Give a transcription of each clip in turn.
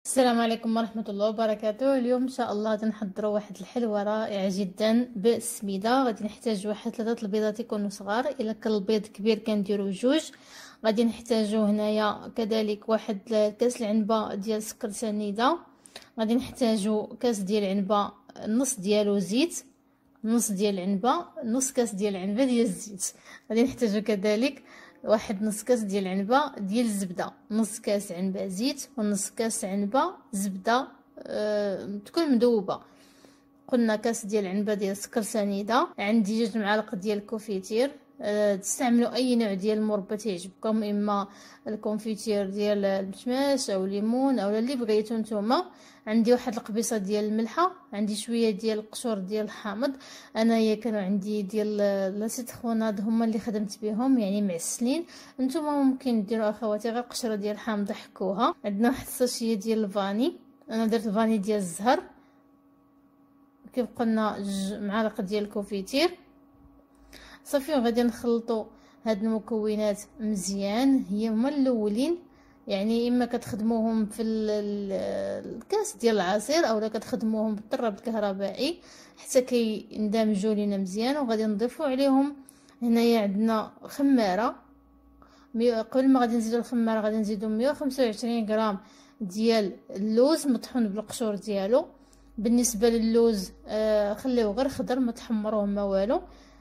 السلام عليكم ورحمة الله وبركاته. اليوم إن شاء الله غادي نحضروا واحد الحلوة رائعة جدا بالسميدة. غادي نحتاج واحد 3 البيضات يكونوا صغار، إلا كان البيض كبير كنديروا 2. غادي نحتاجو هنايا كذلك واحد كاس العنبة ديال سكر سنيدة. غادي نحتاجو كاس ديال العنبة، نص ديالو زيت، نص ديال العنبة، نص كاس ديال العنبة ديال الزيت. غادي نحتاجو كذلك واحد نص كاس ديال العنبه ديال الزبده، نص كاس عنبه زيت ونص كاس عنبه زبده تكون مذوبه. قلنا كاس ديال العنبه ديال سكر سنيده. عندي 2 معالق ديال الكونفيتير. تستعملوا اي نوع ديال المربى تعجبكم، اما الكونفيتير ديال المشماش او الليمون او اللي بغيتو نتوما. عندي واحد القبيصه ديال الملحه، عندي شويه ديال القشور ديال الحامض. انايا كانوا عندي ديال لا سيتروناد هما اللي خدمت بهم، يعني معسلين. نتوما ممكن ديروا اخواتي غير قشره ديال الحامض حكوها. عندنا واحد الساشيه ديال الفاني، انا درت الفاني ديال الزهر. كيبقى لنا 2 معالق ديال الكونفيتير. صافي غادي نخلطوا هاد المكونات مزيان. هي هما الاولين، يعني اما كتخدموهم في الكاس ديال العصير اولا كتخدموهم بالطراب الكهربائي حتى كيندمجوا لينا مزيان. وغادي نضيفوا عليهم هنايا عندنا خماره. قبل ما غادي نزيدوا الخماره غادي نزيدوا 125 غرام ديال اللوز مطحون بالقشور ديالو. بالنسبه للوز خليوه غير خضر، ما تحمروه ما والو.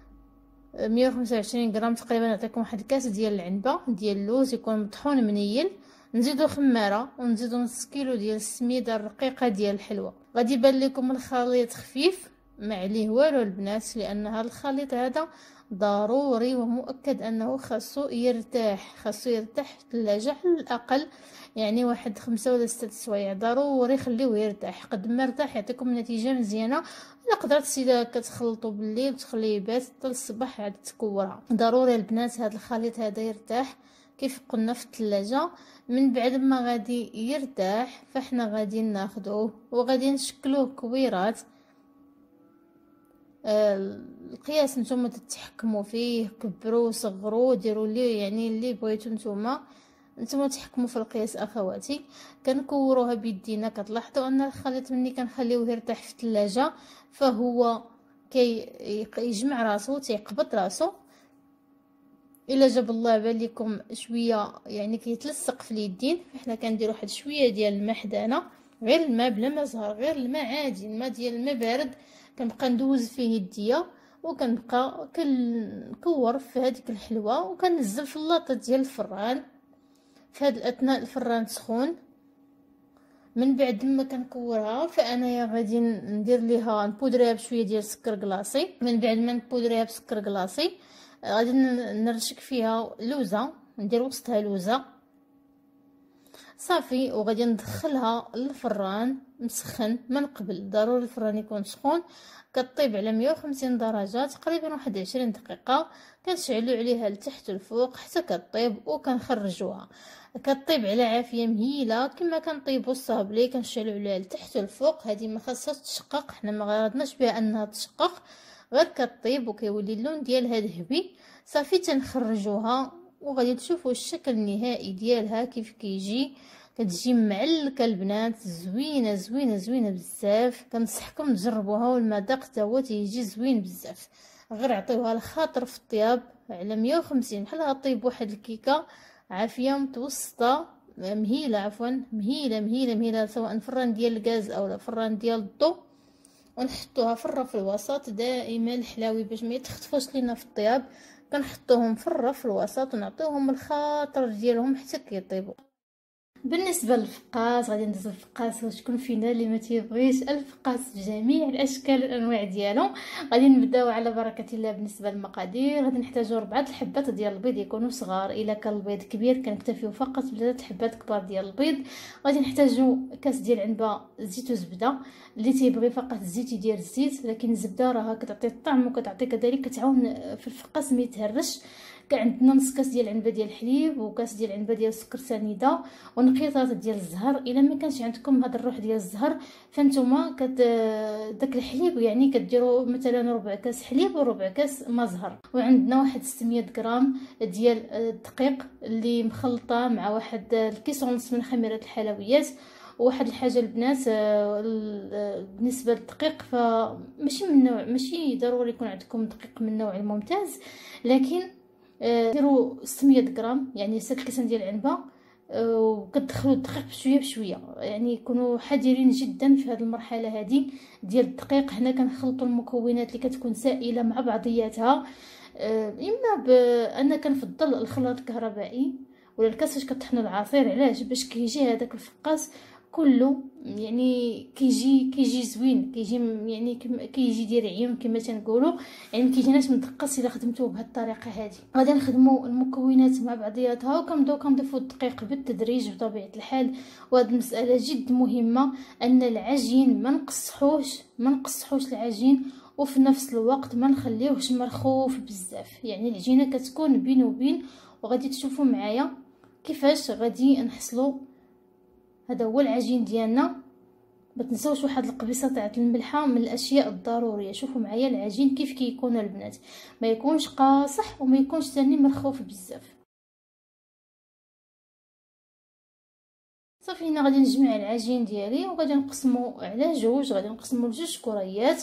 125 غرام تقريبا نعطيكم واحد الكاس ديال العنبه ديال اللوز يكون مطحون منيل. نزيدو خماره ونزيدو نص كيلو ديال السميده الرقيقه ديال الحلوه. غادي يبان لكم الخليط خفيف ما عليه والو البنات، لان هذا الخليط هذا ضروري ومؤكد انه خاصو يرتاح، خاصو يرتاح في الثلاجه على الاقل يعني واحد 5 ولا 6 سوايع. ضروري خليوه يرتاح، قد ما ارتاح يعطيكم نتيجه مزيانه. الا قدرت السيده كتخلطوا بالليل وتخليه يبات حتى الصباح عاد تكورها. ضروري البنات هذا الخليط هذا يرتاح كيف قلنا في الثلاجه. من بعد ما غادي يرتاح فاحنا غادي ناخذوه وغادي نشكلوه كويرات. القياس نتوما تتحكموا فيه، كبروا صغروا ديروا لي يعني اللي بغيتو نتوما تحكموا في القياس اخواتي. كنكوروها بيدينا. كتلاحظوا ان الخليط ملي كنخليوه يرتاح في الثلاجه فهو يجمع راسو، تيقبض راسو. الا جاب الله بالكم شويه يعني كيتلصق في اليدين، فاحنا كنديروا واحد شويه ديال الماء حدانا، غير الماء بلا ما زهر، غير الماء عادي، الماء ديال الماء بارد. كنبقى ندوز فيه يديا وكنبقى كنكور في هذيك الحلوه وكنزل في اللاطه ديال الفران. في هذا الاثناء الفران سخون. من بعد ما كنكورها فانا غادي ندير ليها نبودريها بشويه ديال السكر كلاصي. من بعد ما نبودريها بسكر كلاصي غادي نرشك فيها لوزه، ندير وسطها لوزه صافي. وغادي ندخلها للفران مسخن من قبل، ضروري الفران يكون سخون. كطيب على 150 درجه تقريبا واحد 20 دقيقه. كنشعلوا عليها لتحت والفوق حتى كطيب وكنخرجوها. كطيب على عافيه مهيله كما كنطيبوا الصابلي، كنشعلوا عليها لتحت والفوق. هذه ما خاصهاش تشقق، حنا ما غرضناش بها انها تشقق، غير كطيب وكيولي اللون ديالها ذهبي. صافي تنخرجوها وغادي تشوفوا الشكل النهائي ديالها كيف كيجي. كتجي معلكه البنات، زوينه زوينه زوينه بزاف. كنصحكم تجربوها والمذاق حتى هو تيجي زوين بزاف. غير عطيوها الخاطر في الطياب على 150 بحال غطيب واحد الكيكه عافيه متوسطه مهيله، عفوا مهيله مهيله مهيله، سواء فران ديال الغاز او فران ديال الضو. ونحطوها في الرف الوسط دائما الحلاوي باش ما يتخطفوش لينا في الطياب. كنحطوهم في الرف الوسط ونعطيوهم الخاطر ديالهم حتى كيطيبوا. بالنسبه للفقاس غادي ندوزو الفقاس، وشكون فينا اللي ما تيبغيش الفقاس بجميع الاشكال والانواع ديالو. غادي نبداو على بركه الله. بالنسبه للمقادير غادي نحتاجو 4 الحبات ديال البيض يكونوا صغار. الا كان البيض كبير كنكتفيو فقط ب3 حبات كبار ديال البيض. غادي نحتاجو كاس ديال عنبه زيت وزبده. اللي تيبغي فقط الزيت يدير الزيت، لكن الزبده راها كتعطي الطعم وكتعطي كذلك كتعاون في الفقاس ما يتهرش. كان عندنا نص كاس ديال العنبه ديال الحليب وكاس ديال العنبه ديال السكر سنيده ونقيطات ديال الزهر. الا ما كانش عندكم هذا الروح ديال الزهر فانتوما داك الحليب يعني كديروا مثلا ربع كاس حليب وربع كاس ما زهر. وعندنا واحد 600 غرام ديال الدقيق اللي مخلطه مع واحد الكيس ونص من خميره الحلويات. وواحد الحاجه البنات، بالنسبه للدقيق فماشي من نوع، ماشي ضروري يكون عندكم دقيق من النوع الممتاز، لكن ديروا 600 غرام يعني 6 كيسان ديال العنبه، وكتدخلوا الدقيق بشويه بشويه، يعني يكونوا حذرين جدا في هذه المرحله هذه ديال الدقيق. هنا كنخلطوا المكونات اللي كتكون سائله مع بعضياتها، اما انا كنفضل الخلاط الكهربائي ولا الكاس فاش كطحنوا العصير. علاش؟ باش كيجي هذاك الفقاس كله يعني كيجي زوين، كيجي يعني كيجي داير عيون كما تنقولوا، يعني مكيجيناش مدقص الا خدمتوه بهذه الطريقه هذه. غادي نخدموا المكونات مع بعضياتها وكنبداو كنضيفوا الدقيق بالتدريج بطبيعه الحال. وهذه المساله جد مهمه، ان العجين ما نقصحوش العجين، وفي نفس الوقت ما نخليوهش مرخوف بزاف، يعني العجينه كتكون بين وبين. وغادي تشوفوا معايا كيفاش غادي نحصلوا. هذا هو العجين ديالنا. ما تنساوش واحد القبيصه تاع الملحه من الاشياء الضروريه. شوفوا معايا العجين كيف كيكون البنات، ما يكونش قاصح وما يكونش ثاني مرخوف بزاف. صافي هنا غادي نجمع العجين ديالي وغادي نقسمو على جوج، غادي نقسمو لجوج كريات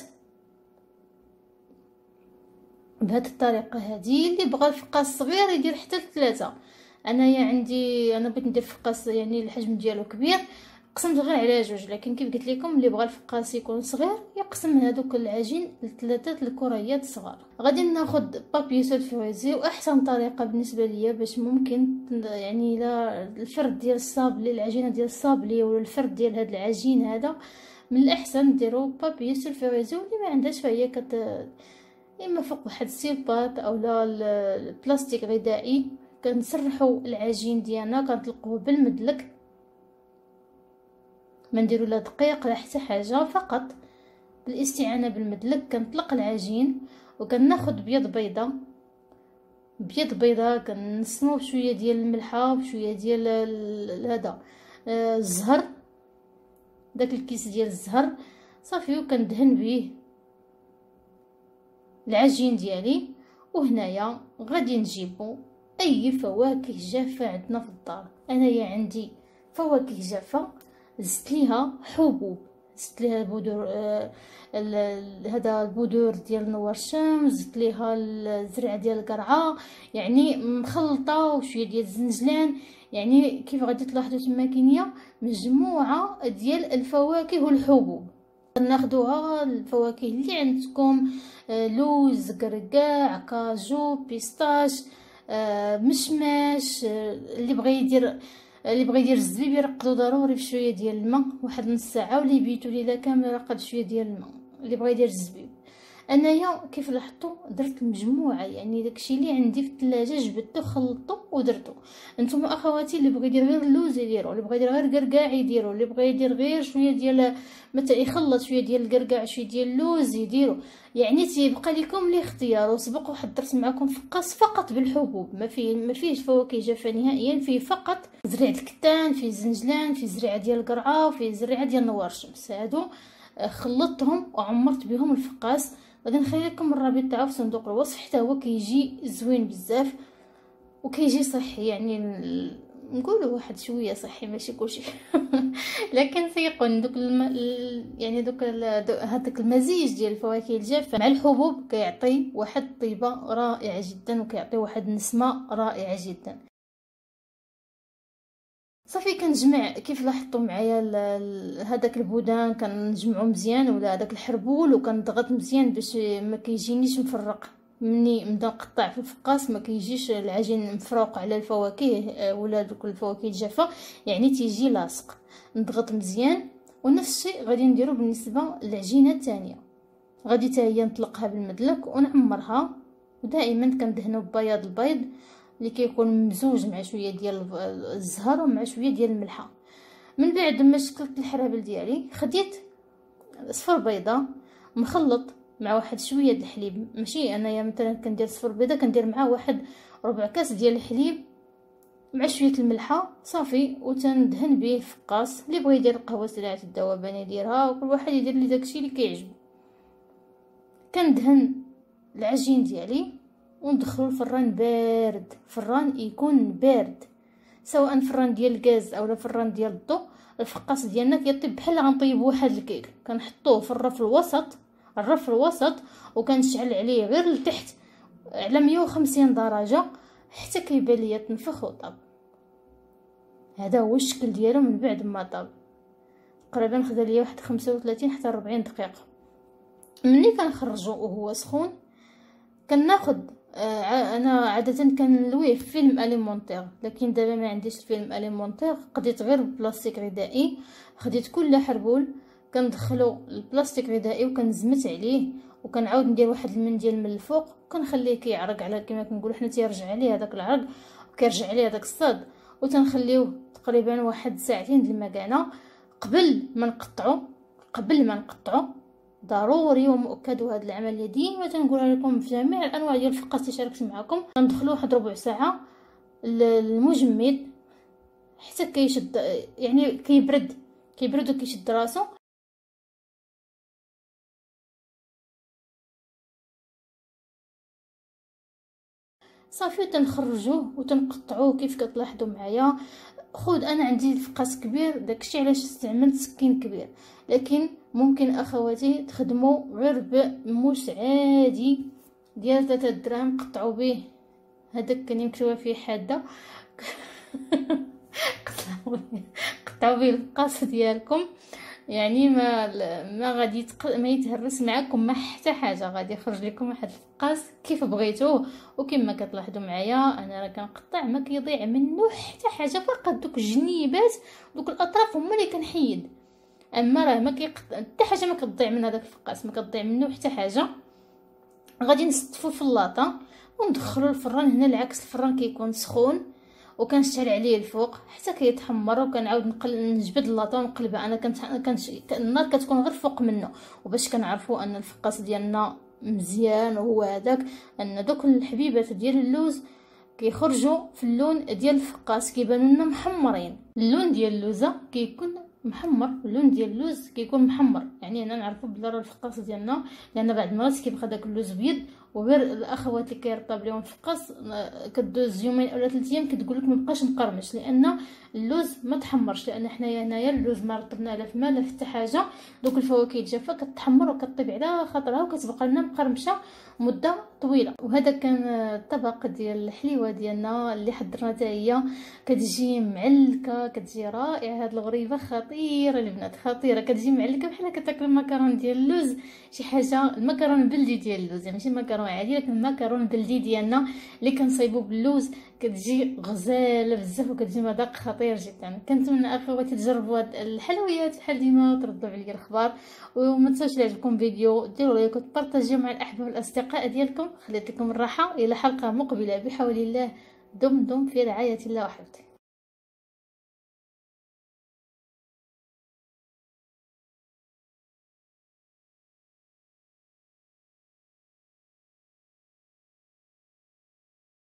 بهذه الطريقه هذه. اللي بغى الفقاس صغير يدير حتى 3. انا بغيت ندير فقاس يعني الحجم ديالو كبير، قسمت غير على جوج. لكن كيف قلت لكم اللي بغى الفقاس يكون صغير يقسم هذوك العجين ل3 الكريات صغار. غادي ناخذ بابي سولفوريزي، واحسن طريقه بالنسبه ليا باش ممكن يعني لا الفرد ديال الصابلي، العجينه ديال الصابلي ولا الفرد ديال هذا العجين هذا، من الاحسن ديروا بابي سولفوريزي. واللي ما عندهاش فهي اما فوق واحد السيلبات او لا البلاستيك غذائي. كنسرحوا العجين ديالنا كنطلقوه بالمدلك، ما نديروا لا دقيق لا حتى حاجه، فقط بالاستعانه بالمدلك كنطلق العجين. وكناخذ بيض بيضه كنسمو بشويه ديال الملحه وبشويه ديال هذا الزهر، داك الكيس ديال الزهر صافي، وكندهن به العجين ديالي. وهنايا غادي نجيبو اي فواكه جافه عندنا في الدار. انايا عندي فواكه جافه، زدت ليها حبوب، زدت ليها بذور هذا البذور ديال نوار الشمس، زدت ليها الزرع ديال القرعه، يعني مخلطه وشويه ديال الزنجلان. يعني كيف غادي تلاحظوا تما كاينه مجموعه ديال الفواكه والحبوب. ناخذوها الفواكه اللي عندكم، لوز، قرقاع، كاجو، بيستاش، مشماش. اللي بغى يدير الزبيب يرقدو ضروري بشويه ديال الماء واحد نص ساعه، واللي بيتو ليله كامل يرقد شويه ديال الماء اللي بغى يدير الزبيب. انايا كيف لاحظتوا درت المجموعه، يعني داكشي اللي عندي في الثلاجه جبدته خلطته ودرته. نتوما اخواتي اللي بغى يدير غير اللوز يديرو، اللي بغى يدير غير قرقاع يديرو، اللي بغى يدير غير شويه ديال مثلا يخلط شويه ديال القرقاع شويه ديال اللوز يديرو. يعني تيبقى لكم الاختيار. وسبق وحضرت معكم فقاس فقط بالحبوب، ما فيهش فواكه جافه نهائيا، فيه فقط زريعه الكتان، فيه زنجلان، فيه زريعه ديال القرعه، وفيه زريعه ديال نوار الشمس. هادو خلطتهم وعمرت بهم الفقاس. غادي نخلي لكم الرابط تاعو في صندوق الوصف، حتى هو كيجي زوين بزاف وكيجي صحي، يعني نقولوا واحد شويه صحي ماشي كلشي لكن سيقون دوك يعني هذاك المزيج ديال الفواكه الجافه مع الحبوب كيعطي واحد الطيبه رائعه جدا، وكيعطي واحد النسمه رائعه جدا. صافي كنجمع كيف لاحظتوا معايا هذاك البودان كنجمعو مزيان، ولا هذاك الحربول، وكنضغط مزيان باش ما كيجينيش مفرق. مني نبدا نقطع في الفقاس ما كيجيش العجين مفروق على الفواكه ولا دوك الفواكه الجافه، يعني تيجي لاصق. نضغط مزيان. ونفس الشيء غادي نديرو بالنسبه للعجينه الثانيه، غادي حتى هي نطلقها بالمدلك ونعمرها. ودائما كندهنو ببياض البيض اللي كيكون ممزوج مع شويه ديال الزهر ومع شويه ديال الملحه. من بعد ما شكلت الحرابل ديالي خديت صفر بيضه مخلط مع واحد شويه د الحليب. ماشي انايا مثلا كندير صفر بيضه كندير معاه واحد ربع كاس ديال الحليب مع شويه الملحه صافي، وتندهن به الفقاس. اللي بغى يدير القهوه سريعه الذوبان يديرها، وكل واحد يدير لي داكشي اللي كيعجبو. كندهن العجين ديالي وندخلو الفران بارد، فران يكون بارد، سواء فران ديال الغاز اولا فران ديال الضو. الفقاس ديالنا كيطيب بحال غنطيب واحد الكيك. كنحطوه في الرف الوسط وكنشعل عليه غير لتحت على 150 درجه حتى كيبان ليا تنفخ وطاب. هذا هو الشكل ديالو من بعد ما طاب. تقريبا خدا ليا واحد 35 حتى 40 دقيقه. ملي كنخرجو وهو سخون كناخد انا عاده كنلويه في فيلم اليمونتير، لكن دابا ما عنديش الفيلم اليمونتير، قضيت غير بلاستيك غذائي. خديت كل حربول كندخلو البلاستيك غذائي وكنزمت عليه وكنعاود ندير واحد المنديل من الفوق وكنخليه كيعرق على كما كنقولوا حنا، تيرجع عليه هذاك العرق وكيرجع عليه هذاك الصاد، وتنخليوه تقريبا واحد ساعتين د المكانه قبل ما نقطعو. ضروري ومؤكد، وهذه العمليه ديما تنقولها لكم في جميع الانواع ديال الفقاس اللي شاركت معكم. غندخلوا واحد ربع ساعه المجمد حتى كيشد، يعني كيبرد وكيشد راسو. صافي تنخرجوه وتنقطعوه كيف كتلاحظوا معايا. انا عندي الفقاس كبير، داكشي علاش استعملت سكين كبير، لكن ممكن اخواتي تخدموا غير بموس عادي ديال 3 دراهم، قطعوا به هذاك كان مكتوبه فيه حاده قطعوا به الفقاس ديالكم، يعني ما غادي ما يتهرس معكم ما حتى حاجه، غادي يخرج لكم واحد الفقاس كيف بغيتوه. وكما كتلاحظوا معايا انا راه كنقطع ما كيضيع منه حتى حاجه، فقط دوك الجنيبات دوك الاطراف هما اللي كنحيد، اما راه ما كيقطع حتى حاجه، ما كتضيع من هذاك الفقاس، ما كتضيع منه حتى حاجه. غادي نستفو في اللاطه وندخلو الفران. هنا العكس، الفران كيكون سخون وكنشتعل عليه الفوق حتى كيتحمر، وكنعاود نجبد اللاطه ونقلبها. انا النار كتكون غير فوق منه، وباش كنعرفوا ان الفقاس ديالنا مزيان هو هذاك، ان دوك الحبيبات ديال اللوز كيخرجوا في اللون ديال الفقاس، كيبانوا لنا محمرين. اللون ديال اللوزه كيكون محمر، اللون ديال اللوز كيكون محمر، يعني هنا نعرفوا بلي راه الفقاس ديالنا، لان بعض المرات كيبقى داك اللوز بيض. وغير الاخوات اللي كيرطب لهم الفقاس كدوز يومين اولا 3 ايام كتقول لك مابقاش مقرمش، لان اللوز ما تحمرش، لان حنايا هنايا اللوز ما رطبنا لا في الماء لا في حتى حاجه. دوك الفواكه الجافه كتحمر وكطيب على خاطرها وكتبقى لنا مقرمشه مده طويله. وهذا كان الطبق ديال الحليوه ديالنا اللي حضرنا حتى هي، كتجي معلكه، كتجي رائعه. هاد الغريبه خطيره البنات، خطيره، كتجي معلكه بحال كتاكل المكرون ديال اللوز، شي حاجه. المكرون البلدي ديال اللوز، يعني ماشي مكرون عادي، لكن المكرون البلدي ديالنا اللي كنصايبو باللوز كتجي غزاله بزاف وكتجي مذاق خطير جدا. كنتمنى اخواتي تجربوا هاد الحلويات بحال ديما وتردوا عليا الاخبار. وما تنساوش يعجبكم فيديو ديروا لايك وتبارطاجيو مع الاحباب والاصدقاء ديالكم. خليت لكم الراحه الى حلقه مقبله بحول الله. دمتم في رعايه الله وحفظه.